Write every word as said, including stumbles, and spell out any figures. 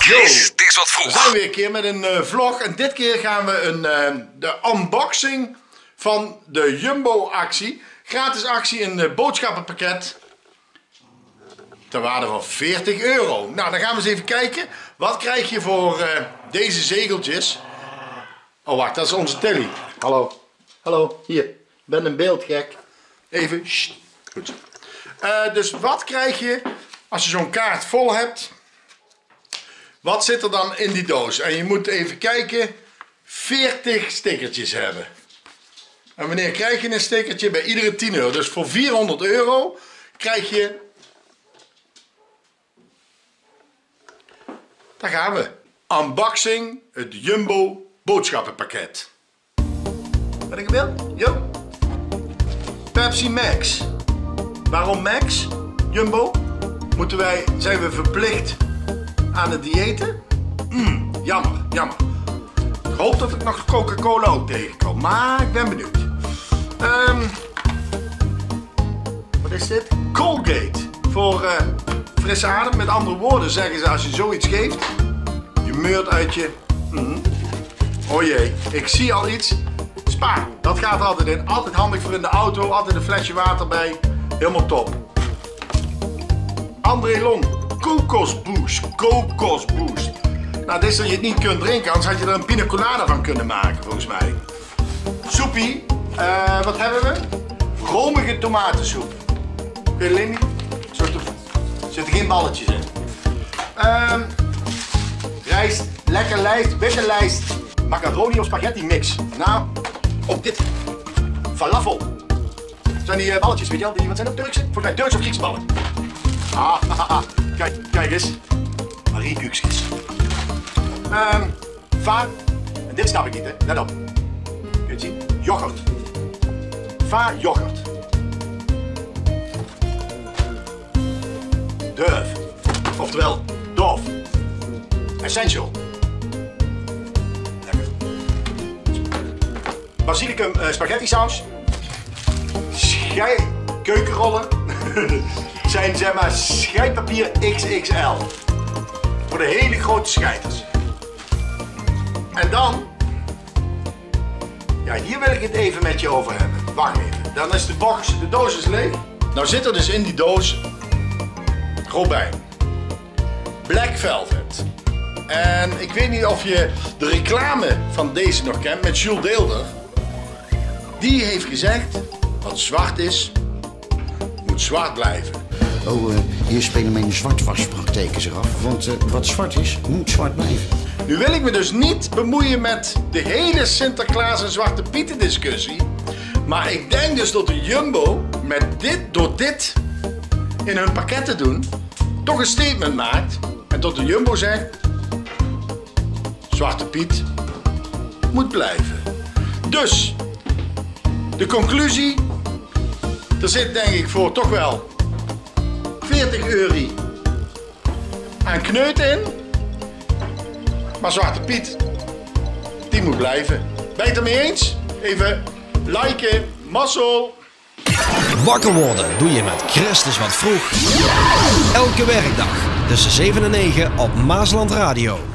Chris, het is wat vroeg. We zijn weer een keer met een uh, vlog. En dit keer gaan we een, uh, de unboxing van de Jumbo actie. Gratis actie, een uh, boodschappenpakket. Ter waarde van veertig euro. Nou, dan gaan we eens even kijken. Wat krijg je voor uh, deze zegeltjes? Oh, wacht, dat is onze Tilly. Hallo. Hallo, hier. Ik ben een beeldgek. Even. Sst. Goed. Uh, dus wat krijg je als je zo'n kaart vol hebt? Wat zit er dan in die doos? En je moet even kijken. veertig stickertjes hebben. En wanneer krijg je een stickertje? Bij iedere tien euro. Dus voor vierhonderd euro krijg je... Daar gaan we. Unboxing het Jumbo boodschappenpakket. Ben ik erbij? Jo. Pepsi Max. Waarom Max? Jumbo? Moeten wij, zijn we verplicht aan het diëten? Mm, jammer, jammer. Ik hoop dat ik nog Coca-Cola ook tegenkom. Maar ik ben benieuwd. Um, wat is dit? Colgate. Voor uh, frisse adem. Met andere woorden zeggen ze, als je zoiets geeft, je meurt uit je... Mm. Oh jee, ik zie al iets. Spa, dat gaat altijd in. Altijd handig voor in de auto. Altijd een flesje water bij. Helemaal top. André Lon. Kokosboost. Kokosboost. Nou, dit is dat je het niet kunt drinken. Anders had je er een pina colada van kunnen maken, volgens mij. Soepie. Uh, wat hebben we? Romige tomatensoep. Kun je alleen niet? Er zitten geen balletjes in. Uh, rijst. Lekker lijst. Witte lijst. Macaroni of spaghetti mix. Nou, ook dit. Falafel. Zijn die uh, balletjes, weet je wel? Die, wat zijn dat? Turkse? Volgens mij Turkse of Griekse ballen. Ah, ah, ah. Kijk, kijk eens. Marie Kuksjes. Um, va. En dit snap ik niet, hè? Let op. Kun je het zien? Yoghurt. Va yoghurt. Durf. Oftewel, Dove. Essential. Lekker. Basilicum uh, spaghetti saus. Schei keukenrollen. Zijn zeg maar scheidpapier X X L. Voor de hele grote scheiders. En dan... Ja, hier wil ik het even met je over hebben. Wacht even. Dan is de box, de doos is leeg. Nou zit er dus in die doos Robijn. Black Velvet. En ik weet niet of je de reclame van deze nog kent met Jules Deelder. Die heeft gezegd, wat zwart is, moet zwart blijven. Oh, uh, hier spelen mijn zwartwaspraktijken zich af. Want uh, wat zwart is, moet zwart blijven. Nu wil ik me dus niet bemoeien met de hele Sinterklaas en Zwarte Pieten discussie. Maar ik denk dus dat de Jumbo met dit, door dit in hun pakket te doen, toch een statement maakt. En tot de Jumbo zegt, Zwarte Piet moet blijven. Dus, de conclusie, er zit denk ik voor toch wel veertig euro aan kneut in. Maar Zwarte Piet, die moet blijven. Ben je het ermee eens? Even liken, mazzel. Wakker worden doe je met Christus wat vroeg. Elke werkdag tussen zeven en negen op Maasland Radio.